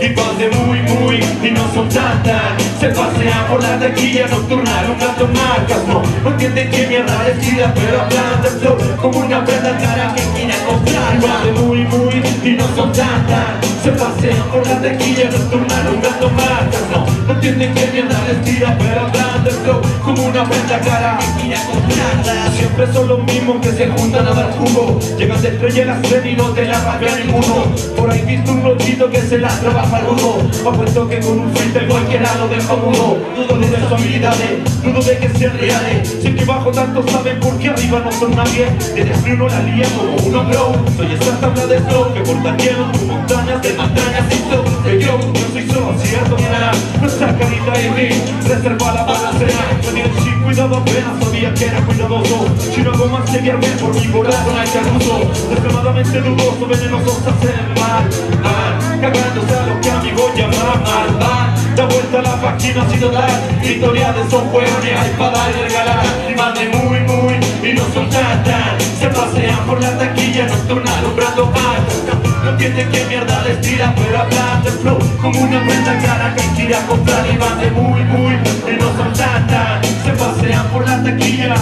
y van de muy y no son tantas. Se pasean por la taquilla nocturna, nombrando marcas. No entienden qué mierda les tira, pero hablan del flow como una prenda cara que quiere comprar. Y van de muy y no son tantas. Se pasean por la taquilla nocturna, nombrando marcas. No entienden qué mierda les tira, pero hablan del flow como una prenda cara que quiere comprarla. Siempre son los mismos que se juntan a dar jugo. Llegan de estrella la serie y no te la rapea ninguno. Por ahí visto un lochito que se la trabaja al rudo. Apuesto que con un filtro cualquier lado deja mudo. Dudo de sus habilidades, dudo de que sean reales. Sé que bajo tanto saben por qué arriba no son nadie. De frío no la lía como uno bro. Soy esa tabla de flow que portaquieron tus montañas de montañas y flow. Yo soy solo cierto, mira. Nuestra carita de mí, reservala para la cena. Tenía el chip cuidado apenas, sabía que era cuidadoso. Si no hago más que guiarme por mi corazón al caruso. Extremadamente dudoso, venenosos hacen mal. Cagándose a lo que amigos llaman mal. Da vuelta a la página sin total. Historia de esos hueones hay para darle regalar. Y más de muy y no son tantas. Se pasean por la taquilla nocturna alumbrando marcas. No entienden qué mierda les tira, pero hablan del flow como una prenda cara que quiere comprar. Y van de muy y no son tantas. Se pasean por la taquilla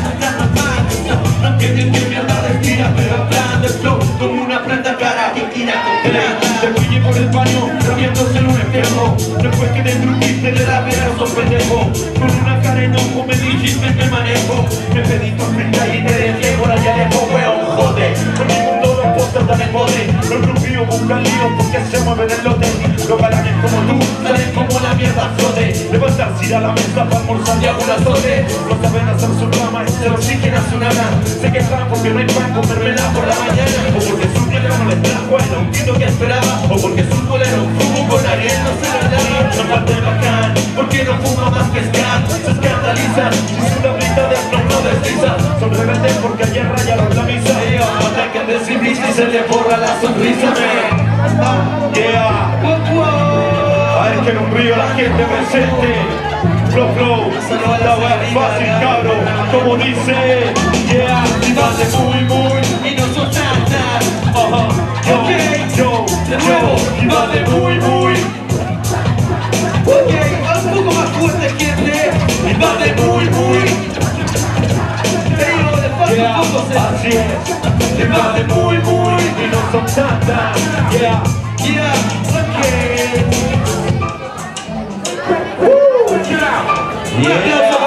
no entienden qué mierda les tira, pero hablan del flow como una prenda cara que quiere comprar. Se fui por el baño, rabiándose en un espejo. Después que destruiste de la vera, sos pendejo. Con una cara enojo me dijiste me manejo. Me pedí tu frita y te dejé por allá lejos, weón, jode. En mi mundo los postres dan en mode. Los rubios buscan líos porque se mueven el lote. Los galanes como tú salen como la mierda a flote. Levantarse ir a la mesa para almorzar y hago un azote. No saben hacer su cama y se lo exigen a su nana. Se quejan porque no hay pan, comérmela por la mañana. O porque su negro no les trajo el autito que esperaba. O porque su bolero fumo con Ariel no se la da. No falta el bacán, porque no fuma más que scan. Se escandalizan, si su labrita de afro no desliza. Son rebeldes porque ayer rayaron la misa. Hasta que decidiste y se le borra la sonrisa, man. Yeah. A ver que en un río la gente presente. Flow, la wea es fácil, cabro. Como dice, yeah. Y más de muy y no son tantas. Yo, y más de muy. Ok, un poco más fuerte, gente. Y más de muy. Yeah, así es. Y más de muy y no son tantas. Yeah, ok. Yeah.